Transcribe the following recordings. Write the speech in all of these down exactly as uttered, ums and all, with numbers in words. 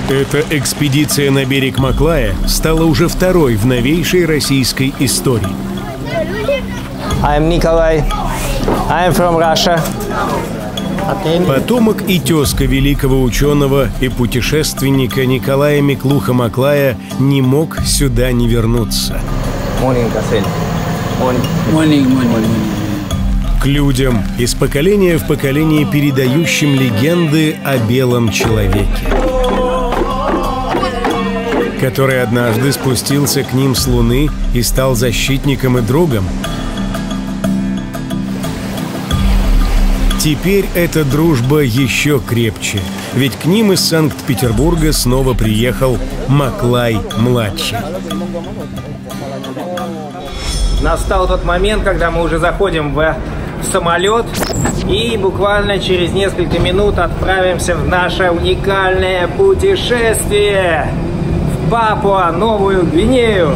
Эта экспедиция на берег Маклая стала уже второй в новейшей российской истории. I'm Nikolai. I'm from Russia. Потомок и тезка великого ученого и путешественника Николая Миклуха-Маклая не мог сюда не вернуться. Morning, Кассель. Morning, morning. К людям, из поколения в поколение передающим легенды о белом человеке, который однажды спустился к ним с Луны и стал защитником и другом. Теперь эта дружба еще крепче, ведь к ним из Санкт-Петербурга снова приехал Маклай-младший. Настал тот момент, когда мы уже заходим в самолет и буквально через несколько минут отправимся в наше уникальное путешествие в Папуа-Новую Гвинею.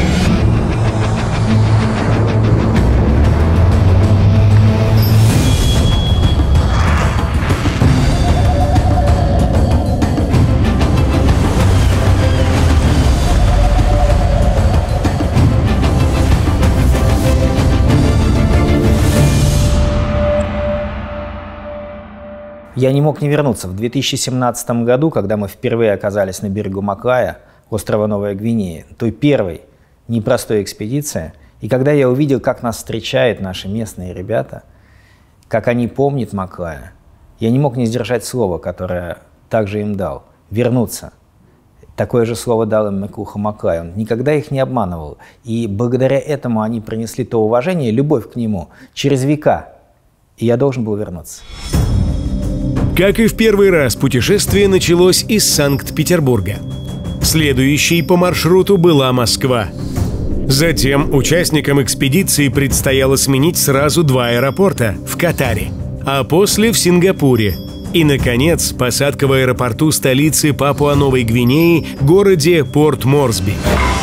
Я не мог не вернуться. В две тысячи семнадцатом году, когда мы впервые оказались на берегу Маклая, острова Новая Гвинея, той первой непростой экспедиции, и когда я увидел, как нас встречают наши местные ребята, как они помнят Маклая, я не мог не сдержать слова, которое также им дал – вернуться. Такое же слово дал им Миклуха-Маклай. Он никогда их не обманывал. И благодаря этому они принесли то уважение, любовь к нему через века. И я должен был вернуться. Как и в первый раз, путешествие началось из Санкт-Петербурга. Следующей по маршруту была Москва. Затем участникам экспедиции предстояло сменить сразу два аэропорта в Катаре, а после в Сингапуре. И, наконец, посадка в аэропорту столицы Папуа-Новой Гвинеи, городе Порт-Морсби.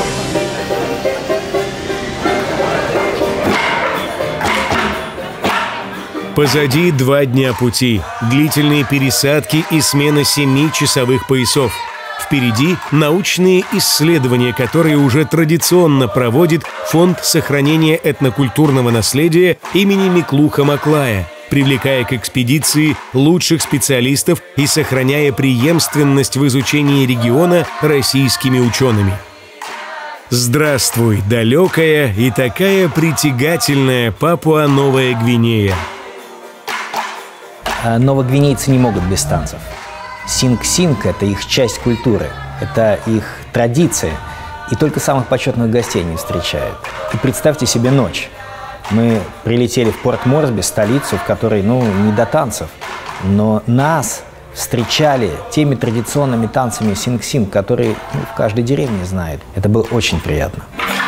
Позади два дня пути, длительные пересадки и смена семи часовых поясов. Впереди научные исследования, которые уже традиционно проводит Фонд сохранения этнокультурного наследия имени Миклуха-Маклая, привлекая к экспедиции лучших специалистов и сохраняя преемственность в изучении региона российскими учеными. Здравствуй, далекая и такая притягательная Папуа-Новая Гвинея. Новогвинейцы не могут без танцев. Синг-синг – это их часть культуры, это их традиция. И только самых почетных гостей не встречают. И представьте себе ночь. Мы прилетели в Порт-Морсби, столицу, в которой, ну, не до танцев. Но нас встречали теми традиционными танцами синг-синг, которые, ну, в каждой деревне знают. Это было очень приятно.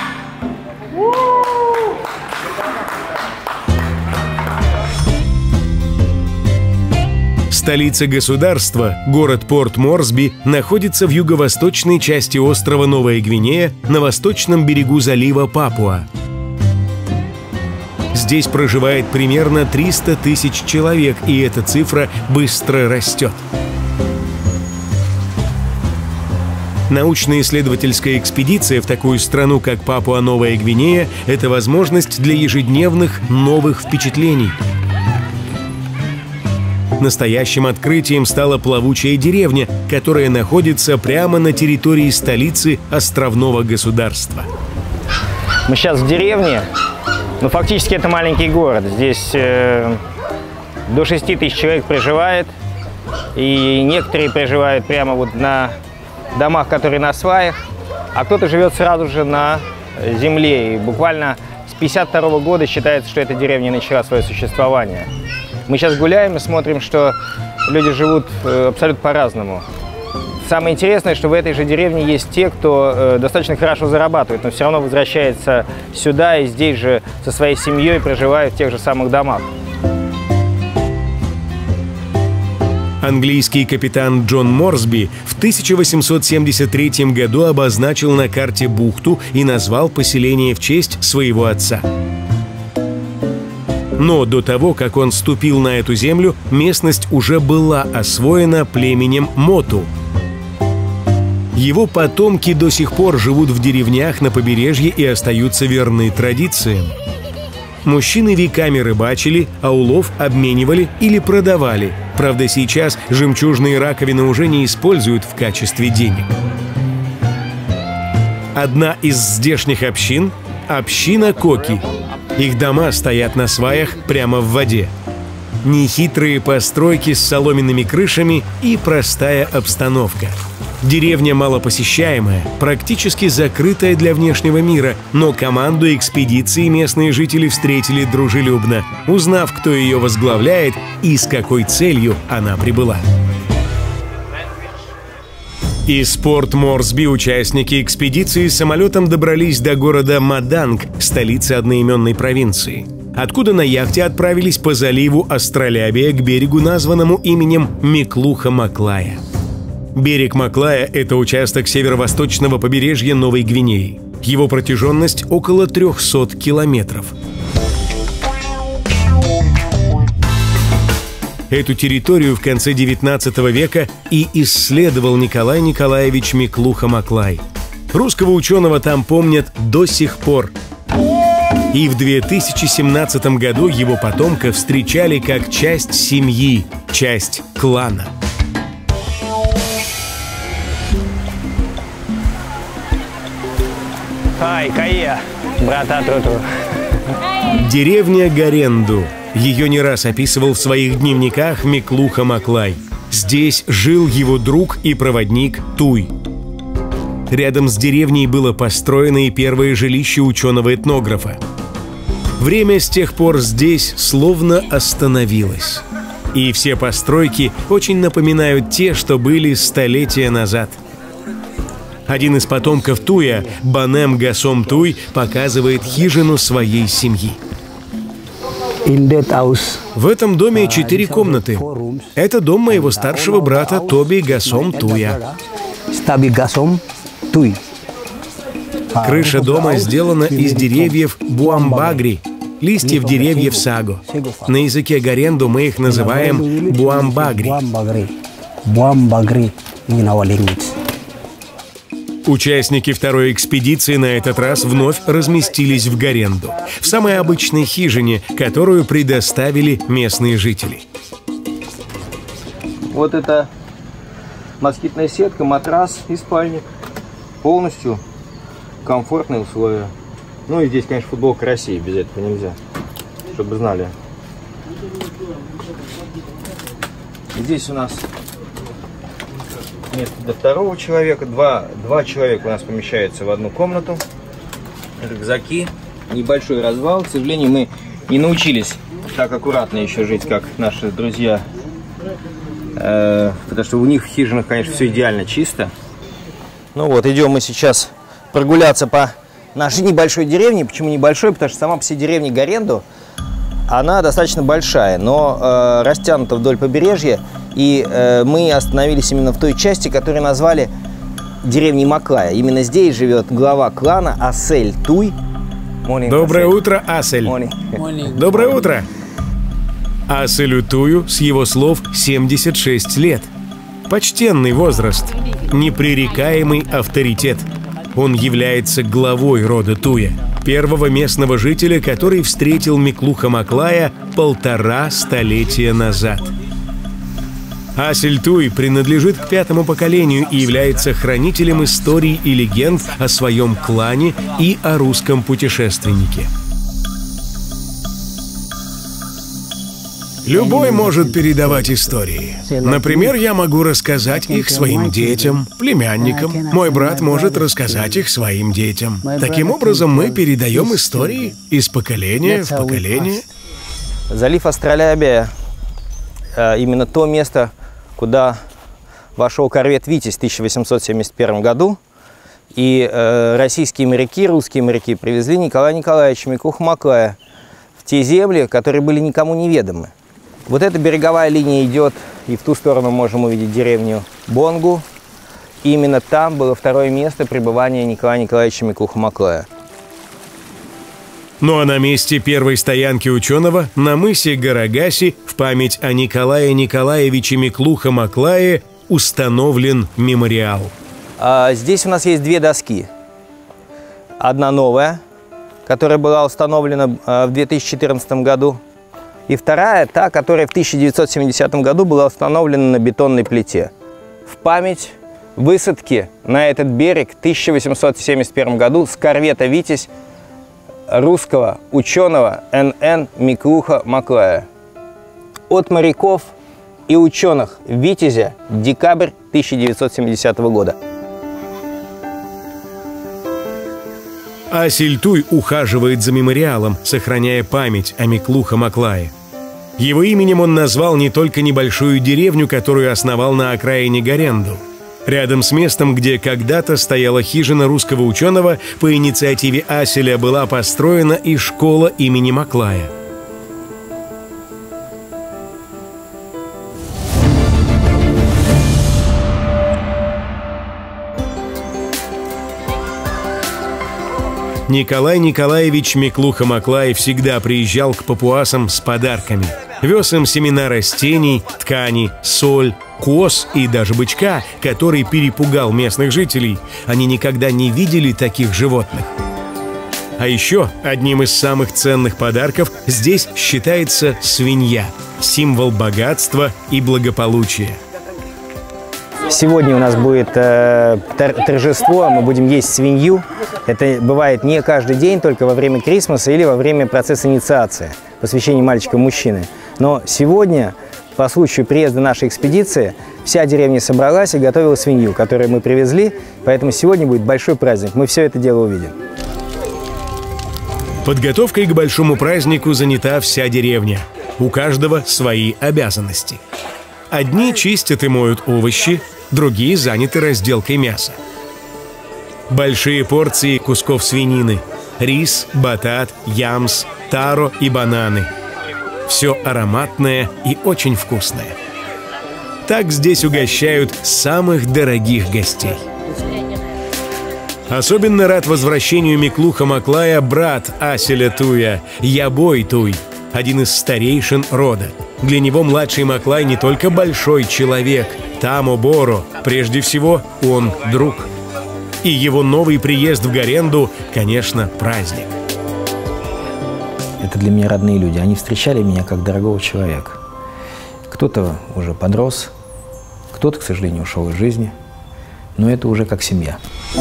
Столица государства, город Порт-Морсби, находится в юго-восточной части острова Новая Гвинея на восточном берегу залива Папуа. Здесь проживает примерно триста тысяч человек, и эта цифра быстро растет. Научно-исследовательская экспедиция в такую страну, как Папуа-Новая Гвинея, это возможность для ежедневных новых впечатлений. Настоящим открытием стала плавучая деревня, которая находится прямо на территории столицы островного государства. Мы сейчас в деревне, но фактически это маленький город. Здесь э, до шести тысяч человек проживает, и некоторые проживают прямо вот на домах, которые на сваях, а кто-то живет сразу же на земле. И буквально с пятьдесят второго года считается, что эта деревня начала свое существование. Мы сейчас гуляем и смотрим, что люди живут абсолютно по-разному. Самое интересное, что в этой же деревне есть те, кто э, достаточно хорошо зарабатывает, но все равно возвращается сюда и здесь же со своей семьей проживает в тех же самых домах. Английский капитан Джон Морсби в тысяча восемьсот семьдесят третьем году обозначил на карте бухту и назвал поселение в честь своего отца. Но до того, как он ступил на эту землю, местность уже была освоена племенем Моту. Его потомки до сих пор живут в деревнях на побережье и остаются верны традициям. Мужчины веками рыбачили, а улов обменивали или продавали. Правда, сейчас жемчужные раковины уже не используют в качестве денег. Одна из здешних общин – община Коки. Их дома стоят на сваях прямо в воде. Нехитрые постройки с соломенными крышами и простая обстановка. Деревня малопосещаемая, практически закрытая для внешнего мира, но команду экспедиции местные жители встретили дружелюбно, узнав, кто ее возглавляет и с какой целью она прибыла. Из порт Морсби участники экспедиции самолетом добрались до города Маданг, столицы одноименной провинции, откуда на яхте отправились по заливу Астролябия к берегу, названному именем Миклуха-Маклая. Берег Маклая – это участок северо-восточного побережья Новой Гвинеи. Его протяженность около трехсот километров. Эту территорию в конце девятнадцатого века и исследовал Николай Николаевич Миклуха-Маклай. Русского ученого там помнят до сих пор. И в две тысячи семнадцатом году его потомка встречали как часть семьи, часть клана. Хай, Кая, брата Труту. Деревня Гаренду. Ее не раз описывал в своих дневниках Миклуха-Маклай. Здесь жил его друг и проводник Туй. Рядом с деревней было построено и первое жилище ученого-этнографа. Время с тех пор здесь словно остановилось. И все постройки очень напоминают те, что были столетия назад. Один из потомков Туя, Банем Гасом Туй, показывает хижину своей семьи. В этом доме четыре комнаты. Это дом моего старшего брата Тоби Гасом Туя. Крыша дома сделана из деревьев буамбагри, листьев деревьев саго. На языке гаренду мы их называем буамбагри. Участники второй экспедиции на этот раз вновь разместились в Гаренду, в самой обычной хижине, которую предоставили местные жители. Вот это москитная сетка, матрас и спальник. Полностью комфортные условия. Ну и здесь, конечно, футболка России, без этого нельзя, чтобы знали. Здесь у нас место для второго человека. Два, два человека у нас помещаются в одну комнату. Рюкзаки. Небольшой развал. К сожалению, мы не научились так аккуратно еще жить, как наши друзья. Э, потому что у них в хижинах, конечно, все идеально чисто. Ну вот, идем мы сейчас прогуляться по нашей небольшой деревне. Почему небольшой? Потому что сама по себе деревня Гаренду, она достаточно большая, но э, растянута вдоль побережья. И э, мы остановились именно в той части, которую назвали деревней Маклая. Именно здесь живет глава клана Асель Туй. Доброе утро, Асель. Доброе утро. Аселю Тую, с его слов, семьдесят шесть лет. Почтенный возраст, непререкаемый авторитет. Он является главой рода Туя, первого местного жителя, который встретил Миклуха-Маклая полтора столетия назад. Асель Туй принадлежит к пятому поколению и является хранителем историй и легенд о своем клане и о русском путешественнике. Любой может передавать истории. Например, я могу рассказать их своим детям, племянникам. Мой брат может рассказать их своим детям. Таким образом, мы передаем истории из поколения в поколение. Залив Астролябия – именно то место, куда вошел корвет «Витязь» в тысяча восемьсот семьдесят первом году. И э, российские моряки, русские моряки привезли Николая Николаевича Миклуха-Маклая в те земли, которые были никому неведомы. Вот эта береговая линия идет, и в ту сторону можем увидеть деревню Бонгу. И именно там было второе место пребывания Николая Николаевича Миклуха-Маклая. Ну а на месте первой стоянки ученого, на мысе Гарагаси, в память о Николае Николаевиче Миклуха-Маклае установлен мемориал. Здесь у нас есть две доски. Одна новая, которая была установлена в две тысячи четырнадцатом году. И вторая, та, которая в тысяча девятьсот семидесятом году была установлена на бетонной плите. В память высадки на этот берег в тысяча восемьсот семьдесят первом году с корвета «Витязь» русского ученого Н Н Миклуха Маклая. От моряков и ученых «Витязя», декабрь тысяча девятьсот семидесятого года. Асель Туй ухаживает за мемориалом, сохраняя память о Миклуха Маклае. Его именем он назвал не только небольшую деревню, которую основал на окраине Гаренду. Рядом с местом, где когда-то стояла хижина русского ученого, по инициативе Аселя была построена и школа имени Маклая. Николай Николаевич Миклуха Маклай всегда приезжал к папуасам с подарками. Вез им семена растений, ткани, соль, коз и даже бычка, который перепугал местных жителей. Они никогда не видели таких животных. А еще одним из самых ценных подарков здесь считается свинья – символ богатства и благополучия. Сегодня у нас будет э, торжество, мы будем есть свинью. Это бывает не каждый день, только во время Крисмаса или во время процесса инициации, посвящения мальчика-мужчины. Но сегодня, по случаю приезда нашей экспедиции, вся деревня собралась и готовила свинью, которую мы привезли, поэтому сегодня будет большой праздник, мы все это дело увидим. Подготовкой к большому празднику занята вся деревня. У каждого свои обязанности. Одни чистят и моют овощи, другие заняты разделкой мяса. Большие порции кусков свинины, рис, батат, ямс, таро и бананы. Все ароматное и очень вкусное. Так здесь угощают самых дорогих гостей. Особенно рад возвращению Миклуха Маклая брат Аселя Туя, Ябой Туй, один из старейшин рода. Для него младший Маклай не только большой человек, Тамо Боро, прежде всего он друг. И его новый приезд в Гаренду, конечно, праздник. Это для меня родные люди. Они встречали меня как дорогого человека. Кто-то уже подрос, кто-то, к сожалению, ушел из жизни. Но это уже как семья.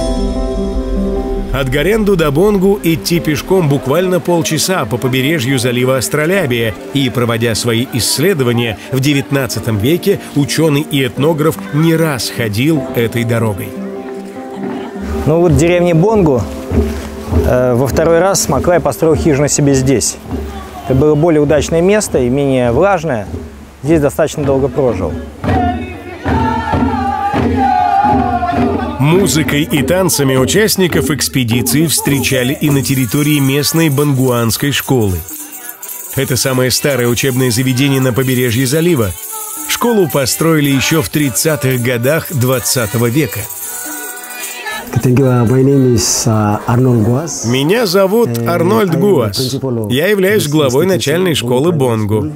От Гаренду до Бонгу идти пешком буквально полчаса по побережью залива Астролябия. И, проводя свои исследования в девятнадцатом веке, ученый и этнограф не раз ходил этой дорогой. Ну вот в деревне Бонгу э, во второй раз Маклай построил хижину себе здесь. Это было более удачное место и менее влажное. Здесь достаточно долго прожил. Музыкой и танцами участников экспедиции встречали и на территории местной бонгуанской школы. Это самое старое учебное заведение на побережье залива. Школу построили еще в тридцатых годах двадцатого века. Меня зовут Арнольд Гуас. Я являюсь главой начальной школы Бонгу.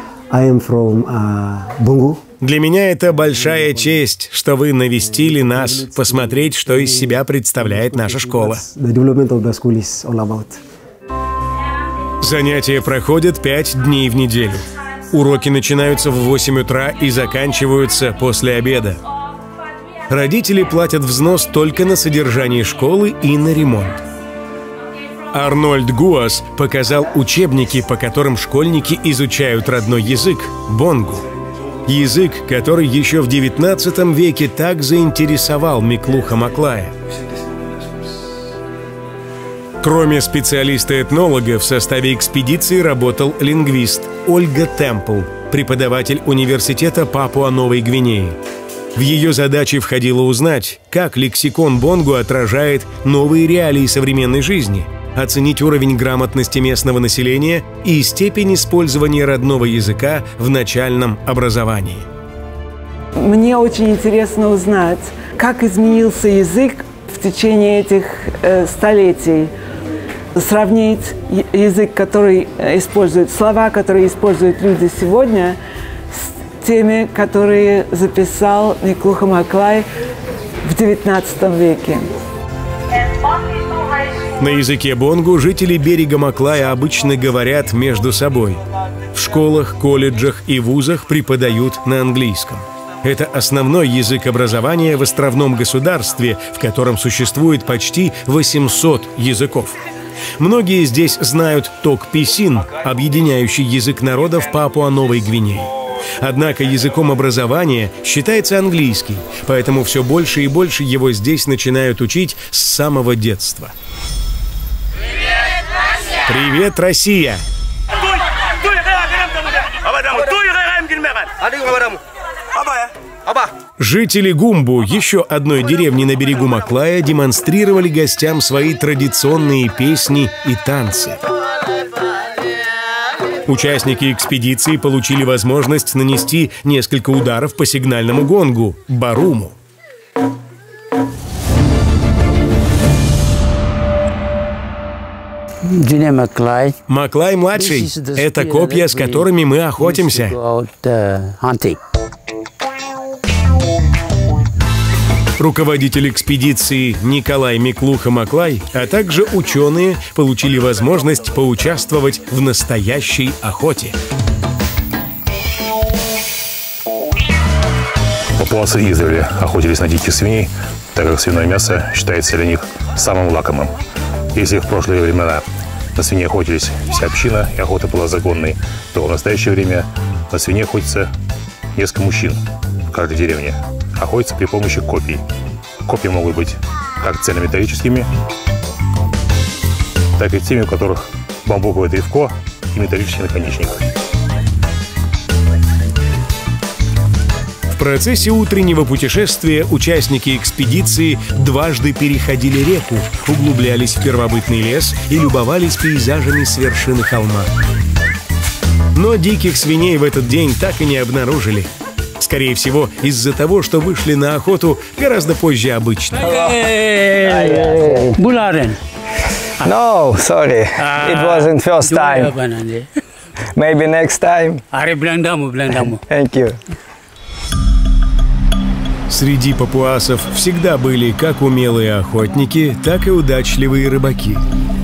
Для меня это большая честь, что вы навестили нас, посмотреть, что из себя представляет наша школа. Занятия проходят пять дней в неделю. Уроки начинаются в восемь утра и заканчиваются после обеда. Родители платят взнос только на содержание школы и на ремонт. Арнольд Гуас показал учебники, по которым школьники изучают родной язык – бонгу. Язык, который еще в девятнадцатом веке так заинтересовал Миклуха Маклая. Кроме специалиста-этнолога, в составе экспедиции работал лингвист Ольга Темпл, преподаватель университета Папуа-Новой Гвинеи. В ее задачи входило узнать, как лексикон бонгу отражает новые реалии современной жизни, оценить уровень грамотности местного населения и степень использования родного языка в начальном образовании. Мне очень интересно узнать, как изменился язык в течение этих э, столетий. Сравнить язык, который используют, слова, которые используют люди сегодня, с теми, которые записал Миклуха Маклай в девятнадцатом веке. На языке бонгу жители берега Маклая обычно говорят между собой. В школах, колледжах и вузах преподают на английском. Это основной язык образования в островном государстве, в котором существует почти восемьсот языков. Многие здесь знают ток-писин, объединяющий язык народов Папуа-Новой Гвинеи. Однако языком образования считается английский, поэтому все больше и больше его здесь начинают учить с самого детства. Привет, Россия! Жители Гумбу, еще одной деревни на берегу Маклая, демонстрировали гостям свои традиционные песни и танцы. Участники экспедиции получили возможность нанести несколько ударов по сигнальному гонгу – баруму. Маклай-младший – это копья, с которыми мы охотимся. Руководитель экспедиции Николай Миклуха-Маклай, а также ученые получили возможность поучаствовать в настоящей охоте. Папуасы издревле охотились на диких свиней, так как свиное мясо считается для них самым лакомым. Если в прошлые времена на свиней охотились вся община и охота была законной, то в настоящее время на свиней охотится несколько мужчин в каждой деревне. Охотятся при помощи копий. Копья могут быть как цельнометаллическими, так и теми, у которых бамбуковое древко и металлический наконечник. В процессе утреннего путешествия участники экспедиции дважды переходили реку, углублялись в первобытный лес и любовались пейзажами с вершины холма. Но диких свиней в этот день так и не обнаружили. Скорее всего, из-за того, что вышли на охоту гораздо позже обычно. No, sorry. It wasn't first time. Maybe next time. Thank you. Среди папуасов всегда были как умелые охотники, так и удачливые рыбаки.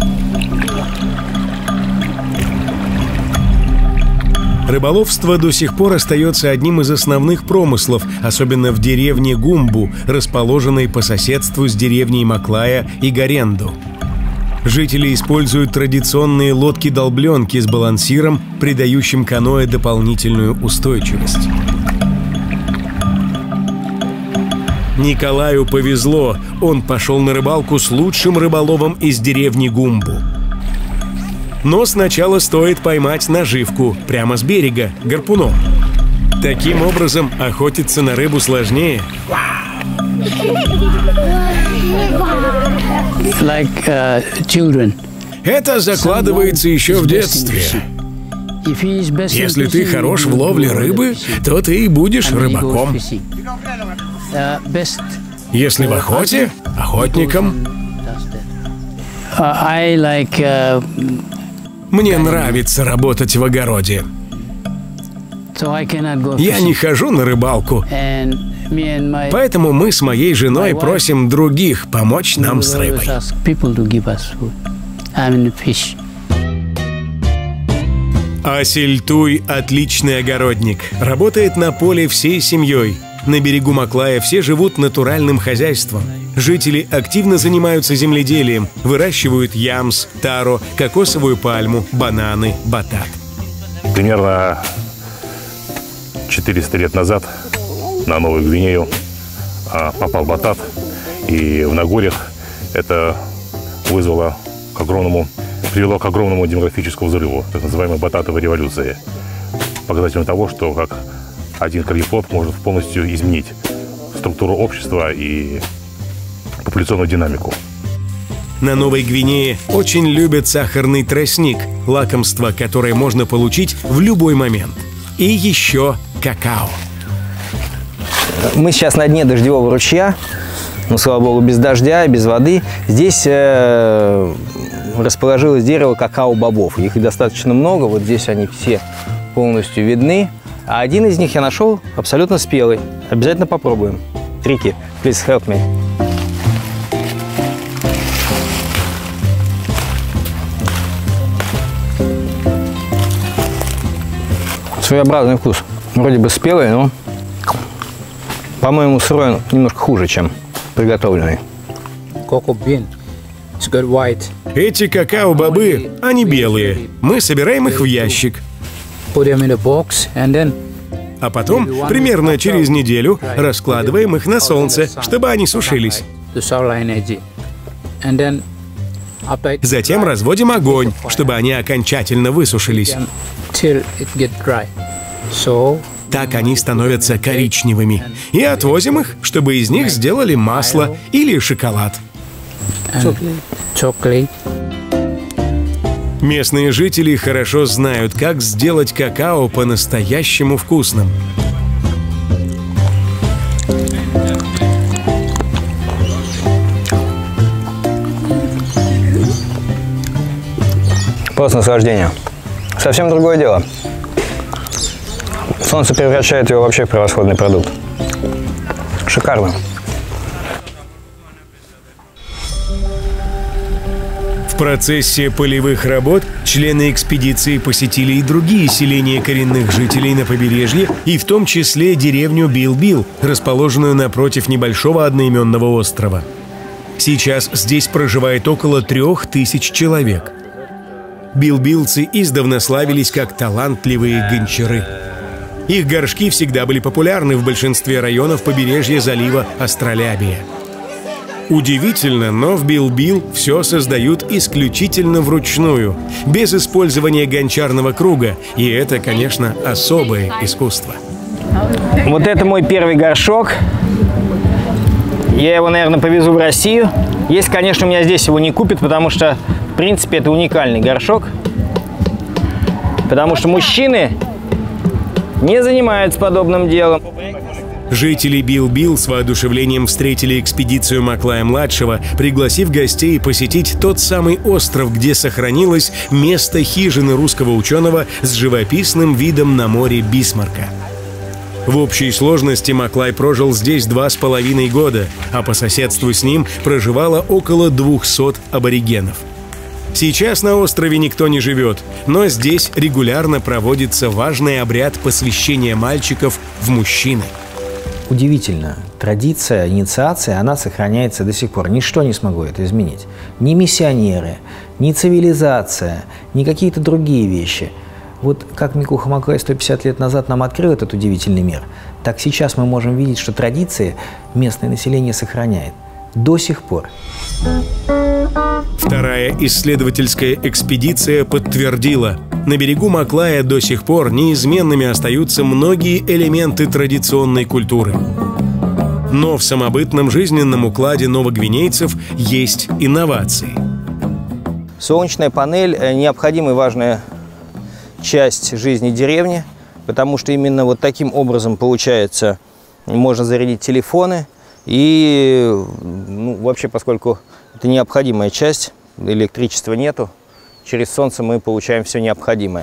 Рыболовство до сих пор остается одним из основных промыслов, особенно в деревне Гумбу, расположенной по соседству с деревней Маклая и Гаренду. Жители используют традиционные лодки-долбленки с балансиром, придающим каноэ дополнительную устойчивость. Николаю повезло, он пошел на рыбалку с лучшим рыболовом из деревни Гумбу. Но сначала стоит поймать наживку прямо с берега, гарпуном. Таким образом, охотиться на рыбу сложнее. Like, uh, children. Это закладывается еще в детстве. Если ты хорош в ловле рыбы, то ты и будешь рыбаком. Если в охоте – охотником. I like, uh, Мне нравится работать в огороде. so I cannot go Я не хожу на рыбалку, and me and my поэтому мы с моей женой просим других помочь нам с рыбой. ask people to give us food. I mean fish. Асель Туй – отличный огородник. Работает на поле всей семьей. На берегу Маклая все живут натуральным хозяйством. Жители активно занимаются земледелием, выращивают ямс, таро, кокосовую пальму, бананы, батат. Примерно четыреста лет назад на Новую Гвинею попал батат, и в Нагорьях это вызвало к огромному, привело к огромному демографическому взрыву, так называемой бататовой революции. Показателем того, что как один корнеплод может полностью изменить структуру общества и популяционную динамику. На Новой Гвинее очень любят сахарный тростник, лакомство, которое можно получить в любой момент. И еще какао. Мы сейчас на дне дождевого ручья, ну, слава богу, без дождя, без воды. Здесь э, расположилось дерево какао-бобов. Их достаточно много, вот здесь они все полностью видны. А один из них я нашел абсолютно спелый. Обязательно попробуем. tricky. Please help me. Своеобразный вкус. Вроде бы спелый, но, по-моему, сырой он немножко хуже, чем приготовленный. Cocoa bean. It's got white. Эти какао-бобы, они белые. Мы собираем их в ящик. Put them in a box and then А потом, примерно через неделю, раскладываем их на солнце, чтобы они сушились. to sunlight energy. And then after it Затем разводим огонь, чтобы они окончательно высушились. till it get dry. So Так они становятся коричневыми. И отвозим их, чтобы из них сделали масло или шоколад. and chocolate. Местные жители хорошо знают, как сделать какао по-настоящему вкусным. Просто наслаждение. Совсем другое дело. Солнце превращает его вообще в превосходный продукт. Шикарно. В процессе полевых работ члены экспедиции посетили и другие селения коренных жителей на побережье, и в том числе деревню Бил-Бил, расположенную напротив небольшого одноименного острова. Сейчас здесь проживает около трех тысяч человек. Билбилцы издавна славились как талантливые гончары. Их горшки всегда были популярны в большинстве районов побережья залива Астролябия. Удивительно, но в Бил-Бил все создают исключительно вручную, без использования гончарного круга, и это, конечно, особое искусство. Вот это мой первый горшок. Я его, наверное, повезу в Россию. Если, конечно, у меня здесь его не купят, потому что, в принципе, это уникальный горшок. Потому что мужчины не занимаются подобным делом. Жители Бил-Бил с воодушевлением встретили экспедицию Маклая-младшего, пригласив гостей посетить тот самый остров, где сохранилось место хижины русского ученого с живописным видом на море Бисмарка. В общей сложности Маклай прожил здесь два с половиной года, а по соседству с ним проживало около двухсот аборигенов. Сейчас на острове никто не живет, но здесь регулярно проводится важный обряд посвящения мальчиков в мужчины. Удивительно. Традиция инициации, она сохраняется до сих пор. Ничто не смогло это изменить. Ни миссионеры, ни цивилизация, ни какие-то другие вещи. Вот как Микуха Маклай сто пятьдесят лет назад нам открыл этот удивительный мир, так сейчас мы можем видеть, что традиции местное население сохраняет до сих пор. Вторая исследовательская экспедиция подтвердила, на берегу Маклая до сих пор неизменными остаются многие элементы традиционной культуры. Но в самобытном жизненном укладе новогвинейцев есть инновации. Солнечная панель – необходимая и важная часть жизни деревни, потому что именно вот таким образом, получается, можно зарядить телефоны. И ну, вообще, поскольку это необходимая часть, электричества нету, через солнце мы получаем все необходимое.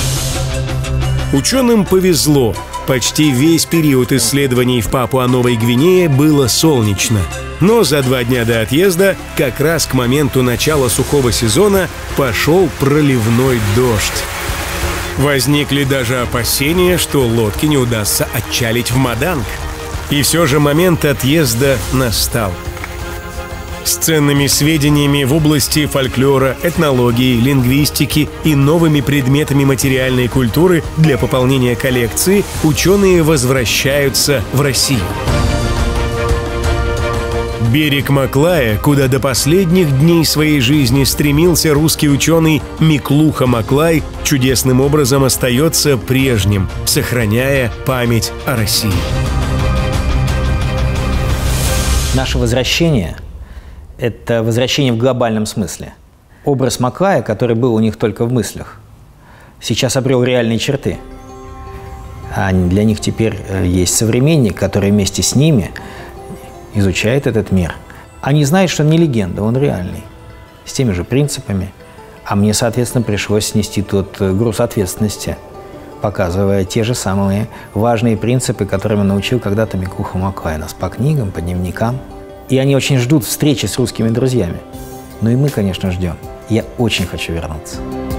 Ученым повезло. Почти весь период исследований в Папуа-Новой Гвинее было солнечно. Но за два дня до отъезда, как раз к моменту начала сухого сезона, пошел проливной дождь. Возникли даже опасения, что лодке не удастся отчалить в Маданг. И все же момент отъезда настал. С ценными сведениями в области фольклора, этнологии, лингвистики и новыми предметами материальной культуры для пополнения коллекции ученые возвращаются в Россию. Берег Маклая, куда до последних дней своей жизни стремился русский ученый Миклуха Маклай, чудесным образом остается прежним, сохраняя память о России. Наше возвращение – это возвращение в глобальном смысле. Образ Маклая, который был у них только в мыслях, сейчас обрел реальные черты. А для них теперь есть современник, который вместе с ними изучает этот мир. Они знают, что он не легенда, он реальный, с теми же принципами. А мне, соответственно, пришлось снести тот груз ответственности показывая те же самые важные принципы, которыми научил когда-то Микуха Маквайнас по книгам, по дневникам. И они очень ждут встречи с русскими друзьями. Ну и мы, конечно, ждем. Я очень хочу вернуться.